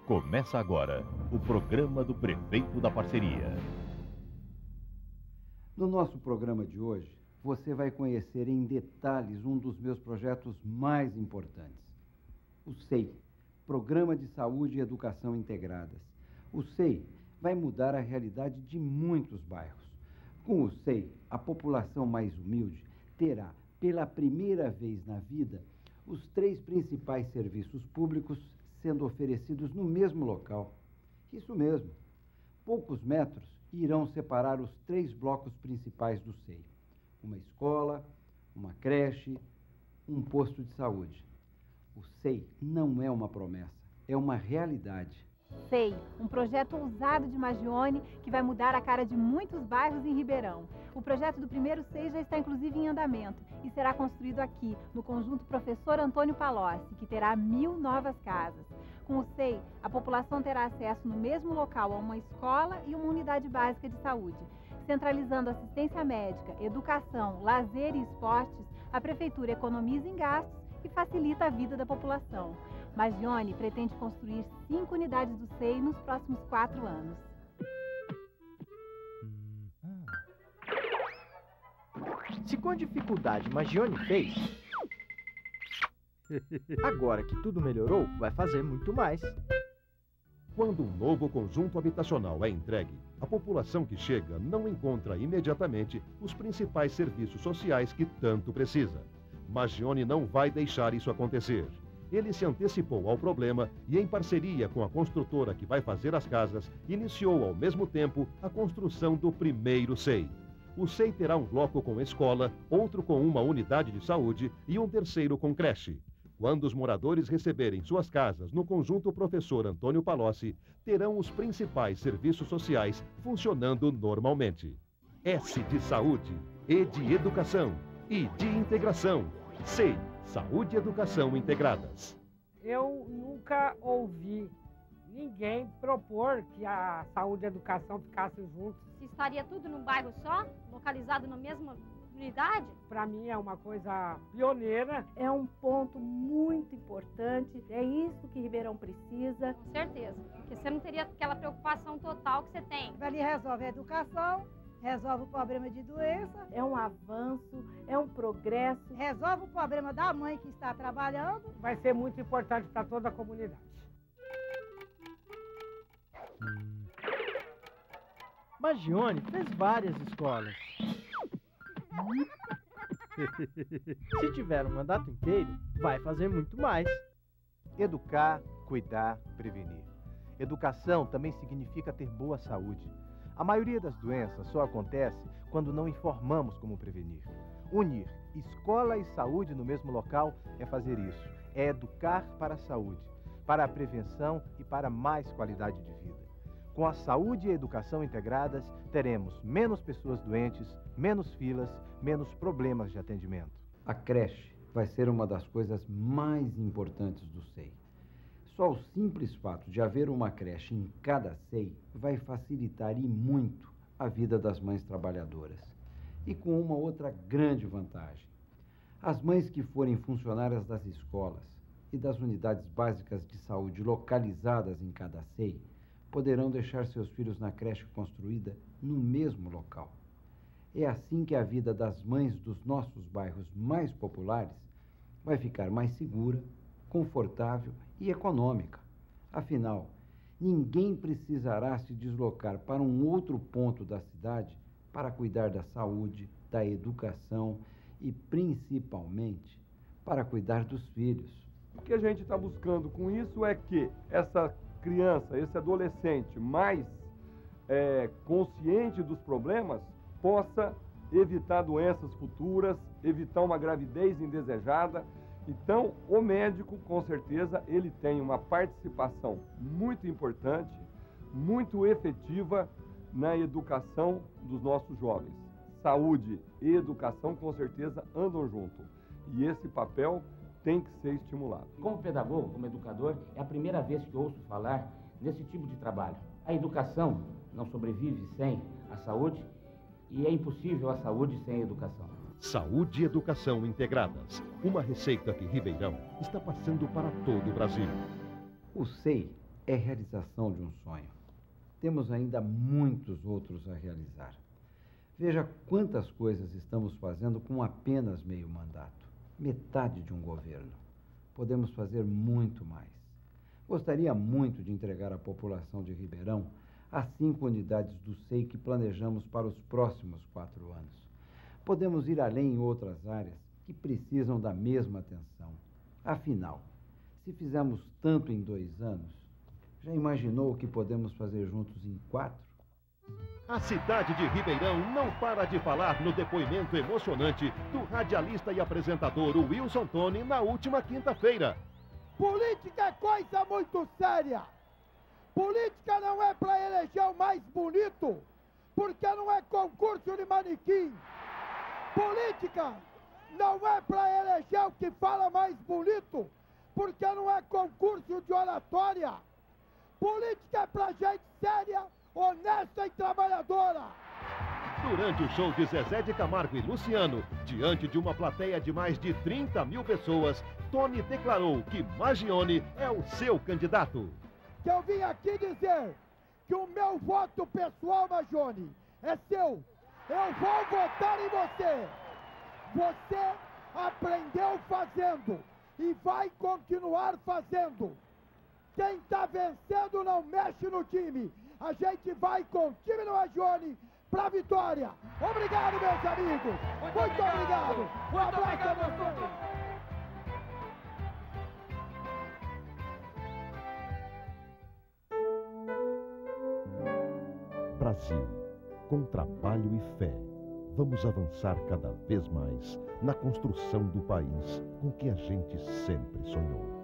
Começa agora o programa do Prefeito da Parceria. No nosso programa de hoje, você vai conhecer em detalhes um dos meus projetos mais importantes. O SEI, Programa de Saúde e Educação Integradas. O SEI vai mudar a realidade de muitos bairros. Com o SEI, a população mais humilde terá, pela primeira vez na vida, os 3 principais serviços públicos sendo oferecidos no mesmo local. Isso mesmo, poucos metros irão separar os 3 blocos principais do SEI. Uma escola, uma creche, um posto de saúde. O SEI não é uma promessa, é uma realidade. SEI, um projeto ousado de Magione que vai mudar a cara de muitos bairros em Ribeirão. O projeto do primeiro SEI já está inclusive em andamento e será construído aqui, no conjunto Professor Antônio Palocci, que terá 1000 novas casas. Com o SEI, a população terá acesso no mesmo local a uma escola e uma unidade básica de saúde. Centralizando assistência médica, educação, lazer e esportes, a Prefeitura economiza em gastos e facilita a vida da população. Magione pretende construir 5 unidades do SEI nos próximos 4 anos. Se com dificuldade Magione fez, agora que tudo melhorou, vai fazer muito mais. Quando um novo conjunto habitacional é entregue, a população que chega não encontra imediatamente os principais serviços sociais que tanto precisa. Magione não vai deixar isso acontecer. Ele se antecipou ao problema e, em parceria com a construtora que vai fazer as casas, iniciou ao mesmo tempo a construção do primeiro SEI. O SEI terá um bloco com escola, outro com uma unidade de saúde e um terceiro com creche. Quando os moradores receberem suas casas no conjunto Professor Antônio Palocci, terão os principais serviços sociais funcionando normalmente. S de saúde, E de educação e de integração. SEI, Saúde e Educação Integradas. Eu nunca ouvi ninguém propor que a saúde e a educação ficassem juntos. Se estaria tudo num bairro só, localizado na mesma unidade? Para mim é uma coisa pioneira. É um ponto muito importante, é isso que Ribeirão precisa. Com certeza, porque você não teria aquela preocupação total que você tem. Ali resolve a educação, resolve o problema de doença. É um avanço, é um progresso. Resolve o problema da mãe que está trabalhando. Vai ser muito importante para toda a comunidade. Magione fez várias escolas. Se tiver um mandato inteiro, vai fazer muito mais. Educar, cuidar, prevenir. Educação também significa ter boa saúde. A maioria das doenças só acontece quando não informamos como prevenir. Unir escola e saúde no mesmo local é fazer isso. É educar para a saúde, para a prevenção e para mais qualidade de vida. Com a saúde e a educação integradas, teremos menos pessoas doentes, menos filas, menos problemas de atendimento. A creche vai ser uma das coisas mais importantes do SEI. Só o simples fato de haver uma creche em cada SEI vai facilitar e muito a vida das mães trabalhadoras. E com uma outra grande vantagem. As mães que forem funcionárias das escolas e das unidades básicas de saúde localizadas em cada SEI poderão deixar seus filhos na creche construída no mesmo local. É assim que a vida das mães dos nossos bairros mais populares vai ficar mais segura, confortável e econômica. Afinal, ninguém precisará se deslocar para um outro ponto da cidade para cuidar da saúde, da educação e, principalmente, para cuidar dos filhos. O que a gente está buscando com isso é que essa criança, esse adolescente mais consciente dos problemas, possa evitar doenças futuras, evitar uma gravidez indesejada. Então, o médico, com certeza, ele tem uma participação muito importante, muito efetiva na educação dos nossos jovens. Saúde e educação, com certeza, andam junto. E esse papel tem que ser estimulado. Como pedagogo, como educador, é a primeira vez que ouço falar nesse tipo de trabalho. A educação não sobrevive sem a saúde e é impossível a saúde sem a educação. Saúde e Educação Integradas. Uma receita que Ribeirão está passando para todo o Brasil. O SEI é realização de um sonho. Temos ainda muitos outros a realizar. Veja quantas coisas estamos fazendo com apenas meio mandato, metade de um governo. Podemos fazer muito mais. Gostaria muito de entregar à população de Ribeirão as 5 unidades do SEI que planejamos para os próximos 4 anos. Podemos ir além em outras áreas que precisam da mesma atenção. Afinal, se fizermos tanto em 2 anos, já imaginou o que podemos fazer juntos em 4? A cidade de Ribeirão não para de falar no depoimento emocionante do radialista e apresentador Wilson Toni na última quinta-feira. Política é coisa muito séria. Política não é para eleger o mais bonito, porque não é concurso de manequim. Política não é para eleger o que fala mais bonito, porque não é concurso de oratória. Política é para gente séria, honesta e trabalhadora. Durante o show de Zezé de Camargo e Luciano, diante de uma plateia de mais de 30 mil pessoas, Toni declarou que Magione é o seu candidato. Que eu vim aqui dizer que o meu voto pessoal, Magione, é seu. Eu vou votar em você. Você aprendeu fazendo e vai continuar fazendo. Quem está vencendo não mexe no time. A gente vai com o time do Magione para a vitória. Obrigado, meus amigos. Muito obrigado. Um abraço a vocês. Brasil, com trabalho e fé, vamos avançar cada vez mais na construção do país com que a gente sempre sonhou.